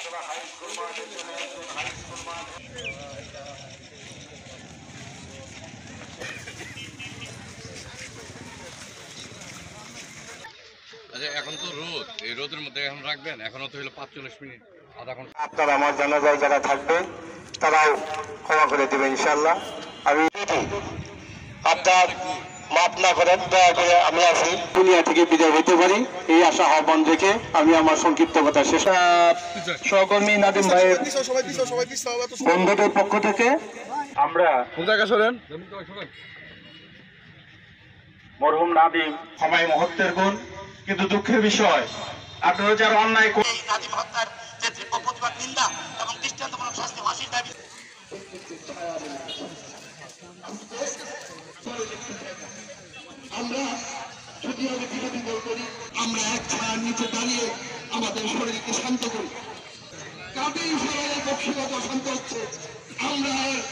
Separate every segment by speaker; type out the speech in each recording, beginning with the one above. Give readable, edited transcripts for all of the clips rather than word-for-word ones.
Speaker 1: আচ্ছা, এখন তো রোদ, এই রোদের মধ্যে এখন রাখবেন, এখনো তো হলো 45 মিনিট, আধা ঘন্টা।
Speaker 2: আপনারা আমার জানাজায় যারা থাকবে তারাও ক্ষমা করে দেবে ইনশাল্লাহ। আমি আপনার মাফ না করেন, দয়া করে আমি আছি দুনিয়া থেকে বিদায় হইতে পারি এই আশা আহ্বান রেখে আমি আমার সংক্ষিপ্ত কথা শেষ। সহকর্মী নাদিম ভাইয়ের বন্ধুদের পক্ষ থেকে আমরা মরহুম নাদিম সবাই মুহূর্তের গুণ, কিন্তু দুঃখের বিষয় আপনারা যারা অন্যায় নাদিম হত্যার যে তীব্র প্রতিবাদ, নিন্দা এবং দৃষ্টান্তমূলক শাস্তি ফাঁসির দাবি। আমরা যদি আমি বিরোধী দল করি, আমরা এক ছায়ার নিচে দাঁড়িয়ে আমাদের শরীরকে শান্ত করি। কাজেই শরীরের বক্সিগত শান্ত হচ্ছে। আমরা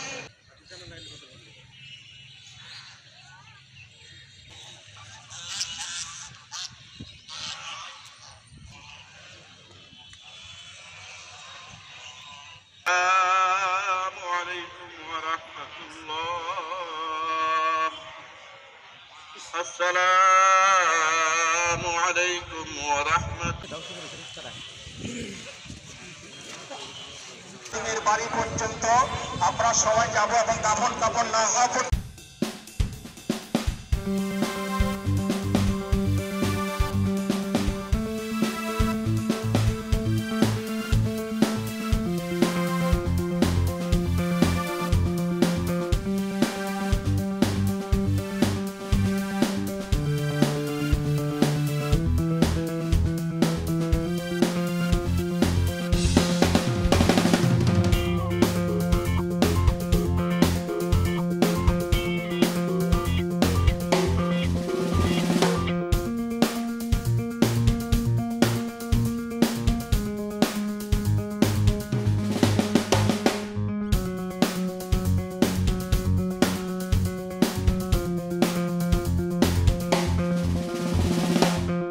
Speaker 2: আসসালামু আলাইকুম ওয়া রাহমাতুল্লাহ। বাড়ি পর্যন্ত আমরা সবাই যাব এবং দাফন কাফন না হওয়া